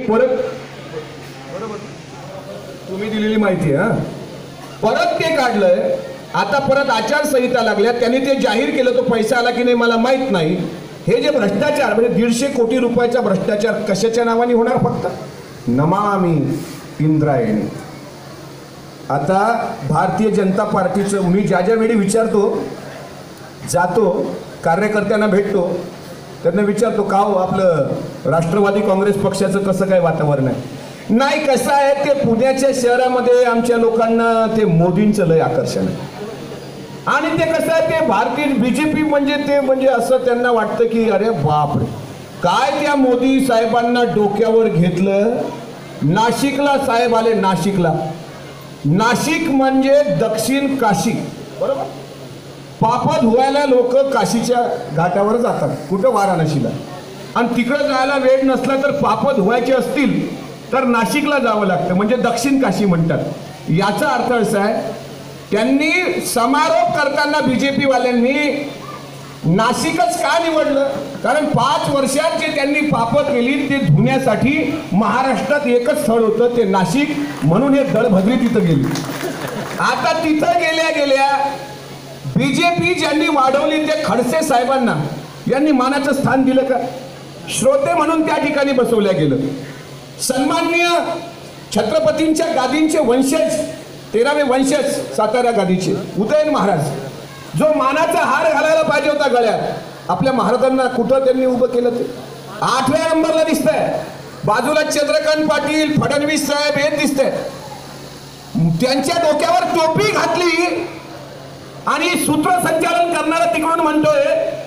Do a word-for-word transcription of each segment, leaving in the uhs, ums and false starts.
परत बरोबर तुम्ही दिलेली माहिती आहे हा परत ते काढलंय आता परत आचारसंहिता लागल्या त्यांनी ते जाहीर केलं तो पैसा आला की नाही मला माहित नाही हे जे भ्रष्टाचार म्हणजे दीडशे कोटी रुपयाचा भ्रष्टाचार कशाच्या नावाने होणार फक्त नमामि इंद्रायणी आता भारतीय जनता पार्टीचं मी ज्या ज्या वेळी विचारतो जातो कार्यकर्त्यांना भेटतो त्यांना विचारतो का हो आपलं राष्ट्रवादी काँग्रेस पक्षाचं कसं काय वातावरण आहे नाही कसं आहे ते पुण्याच्या शहरामध्ये आमच्या लोकांना ते मोदींचं लय आकर्षण आहे आणि ते कसं आहे ते भारतीय बीजेपी म्हणजे ते म्हणजे असं त्यांना वाटतं की अरे बापरे काय त्या मोदी साहेबांना डोक्यावर घेतलं नाशिकला साहेब आले नाशिकला नाशिक म्हणजे दक्षिण काशी बरोबर पाप धुवायला लोक काशीच्या घाटावर जातात कुठं वाराणसीला आणि तिकडं जायला वेळ नसला तर पाप धुवायचे असतील तर नाशिकला जावं लागतं म्हणजे दक्षिण काशी म्हणतात याचा अर्थ असा आहे त्यांनी समारोप करताना बीजेपी वाल्यांनी नाशिकच का निवडलं कारण पाच वर्षात जे त्यांनी पाप केली ते धुण्यासाठी महाराष्ट्रात एकच स्थळ होतं ते नाशिक म्हणून हे दळभद्री तिथं गेली आता तिथं गेल्या गेल्या बीजेपी ज्यांनी वाढवली ते खडसे साहेबांना यांनी मानाचं स्थान दिलं का श्रोते म्हणून त्या ठिकाणी बसवल्या गेलं सन्माननीय छत्रपतींच्या गादींचे वंशज तेरावे वंशज सातारा गादीचे उदयन महाराज जो मानाचा हार घालायला पाहिजे होता गळ्यात आपल्या महाराजांना कुठं त्यांनी उभं केलं ते आठव्या नंबरला दिसतंय बाजूला चंद्रकांत पाटील फडणवीस साहेब हे दिसतंय त्यांच्या डोक्यावर टोपी घातली आणि सूत्रसंचालन करणारा तिकडून म्हणतोय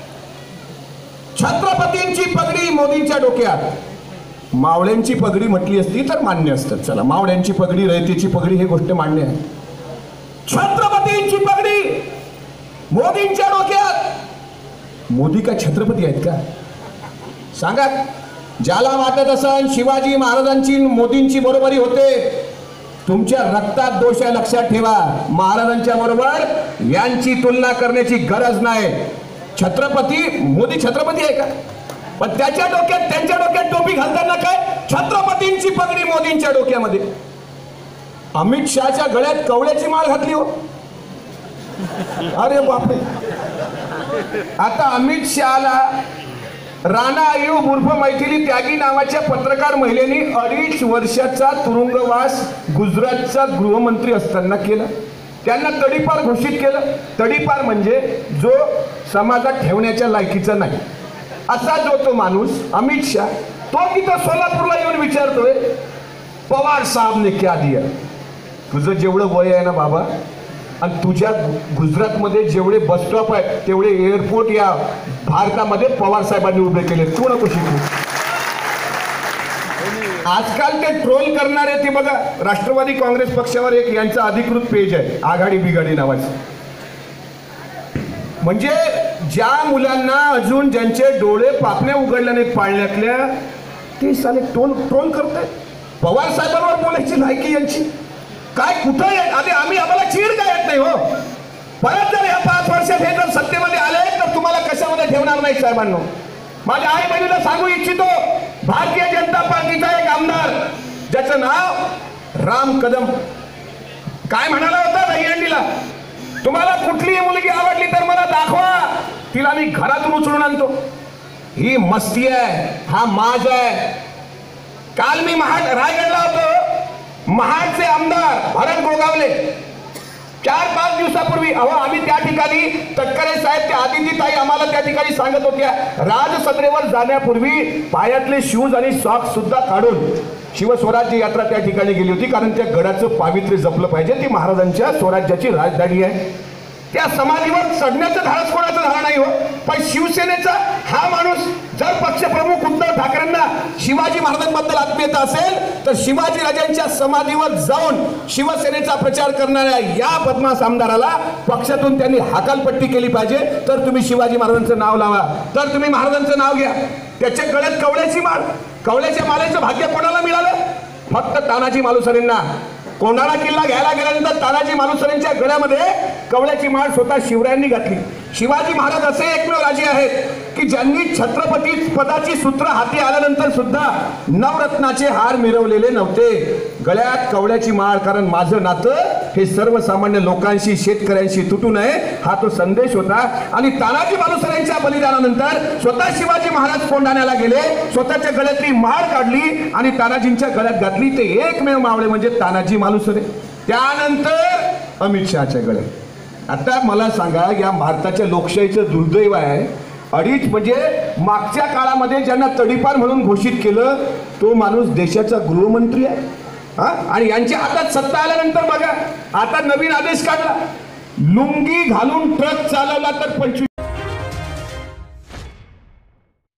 छत्रपतींची पगडी मोदींच्या डोक्यात मावळ्यांची पगडी म्हटली असती तर मान्य असतं चला मावळ्यांची पगडी रयतेची पगडी हे गोष्ट मान्य आहे छत्रपतींची पगडी मोदींच्या डोक्यात मोदी का छत्रपती आहेत का सांगा ज्याला वाटत असन शिवाजी महाराजांची मोदींची बरोबरी होते तुमच्या रक्तात दोष आहे लक्षात ठेवा महाराजांच्या बरोबर यांची तुलना करण्याची गरज नाही छत्रपती मोदी छत्रपती आहे का पण त्याच्या डोक्यात त्यांच्या डोक्यात टोपी घालताना काय छत्रपतींची पगडी मोदींच्या डोक्यामध्ये अमित शहाच्या गळ्यात कवड्याची माळ घातली हो अरे बापरे आता अमित शहाला राणा आयुब उर्फ मैथिली त्यागी नावाच्या पत्रकार महिलेने अडीच वर्षाचा तुरुंगवास गुजरातचा गृहमंत्री असताना केला त्यांना तडीपार घोषित केलं तडीपार म्हणजे जो समाजात ठेवण्याच्या लायकीचा नाही असा जो तो माणूस अमित शाह तो तिथं सोलापूरला येऊन विचारतोय पवार साहेबने क्या दिया तुझं जेवढं वय आहे ना बाबा आणि तुझ्या गुजरातमध्ये जेवढे बस स्टॉप आहेत तेवढे एअरपोर्ट या भारतामध्ये पवार साहेबांनी उभे केले तू नको शिकू आजकाल ते ट्रोल करणारे ते बघा राष्ट्रवादी काँग्रेस पक्षावर एक यांचा अधिकृत पेज आहे आघाडी बिघाडी नावाचं म्हणजे ज्या मुलांना अजून ज्यांचे डोळे पापण्या उघडल्या नाहीत पाळण्यातल्या ते साले ट्रोल ट्रोल करतायत पवार साहेबांवर बोलायची लायकी यांची काय कुठं आधी आम्ही आम्हाला चीड काय येत नाही हो परत जर या पाच वर्षात हे जर सत्तेमध्ये आले तर तुम्हाला कशामध्ये ठेवणार नाही साहेबांनो माझ्या आई बहिणीला सांगू इच्छितो भारतीय जनता पार्टीचा एक आमदार ज्याचं नाव राम कदम काय म्हणाला होता दहीहंडीला तुम्हाला कुठलीही मुलगी आवडली तर मला दाखवा तिला मी घरातून उचलून आणतो ही मस्ती आहे हा माज आहे काल मी महाड रायगडला होतो महाडचे आमदार भरत गोगावले चार पाच दिवसापूर्वी अहो आम्ही त्या ठिकाणी तटकरे साहेब त्या आदितीताई आम्हाला त्या ठिकाणी सांगत होत्या राजसत्रेवर जाण्यापूर्वी पायातले शूज आणि सॉक्स सुद्धा काढून शिवस्वराज्य यात्रा त्या ठिकाणी गेली होती कारण त्या गडाचं पावित्र्य जपलं पाहिजे ती महाराजांच्या स्वराज्याची राजधानी आहे त्या समाधीवर चढण्याचं धाडस कोणाचं झालं नाही हो पण शिवसेनेचा हा माणूस जर पक्षप्रमुख उद्धव ठाकरेंना शिवाजी महाराजांबद्दल आत्मीयता असेल तर शिवाजी राजांच्या समाधीवर जाऊन शिवसेनेचा प्रचार करणाऱ्या या बदमाश आमदाराला पक्षातून त्यांनी हकालपट्टी केली पाहिजे तर तुम्ही शिवाजी महाराजांचं नाव लावा तर तुम्ही महाराजांचं नाव घ्या त्याच्या गळ्यात कवड्याची माळ कवड्याच्या मालेचं भाग्य कोणाला मिळालं फक्त तानाजी मालुसरेंना कोंढाणा किल्ला घ्यायला गेल्यानंतर तानाजी मालुसरेंच्या गळ्यामध्ये कवड्याची माळ स्वतः शिवरायांनी घातली शिवाजी महाराज असे एकमेव राजे आहेत की ज्यांनी छत्रपती पदाची सूत्र हाती आल्यानंतर सुद्धा नवरत्नाचे हार मिरवलेले नव्हते. गळ्यात कवड्याची माळ, कारण माझं नातं हे सर्वसामान्य लोकांशी, शेतकऱ्यांशी तुटू नये हा तो संदेश होता. आणि तानाजी मालुसरेंच्या बलिदानानंतर स्वतः शिवाजी महाराज कोंढाण्याला गेले, स्वतःच्या गळ्यातली माळ काढली आणि तानाजींच्या गळ्यात घातली. ते एकमेव मावळे म्हणजे तानाजी मालुसरे. त्यानंतर अमित शहाच्या गळ्यात. आता मला सांगा, या भारताच्या लोकशाहीचं दुर्दैव आहे, अडीच म्हणजे मागच्या काळामध्ये ज्यांना तडीपार म्हणून घोषित केलं तो माणूस देशाचा गृहमंत्री आहे. हा, आणि यांच्या हातात सत्ता आल्यानंतर बघा आता नवीन आदेश काढला, लुंगी घालून ट्रक चालवला तर पंचवीस